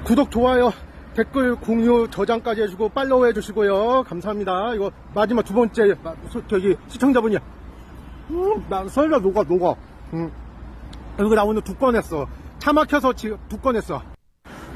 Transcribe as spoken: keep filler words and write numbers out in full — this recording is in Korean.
구독, 좋아요, 댓글, 공유, 저장까지 해주고 팔로우 해주시고요. 감사합니다. 이거 마지막 두 번째 저기 시청자분이 음, 나 설마 녹아 녹아. 음. 여기 나 오늘 두 건 했어. 차 막혀서 지금 두 건 했어.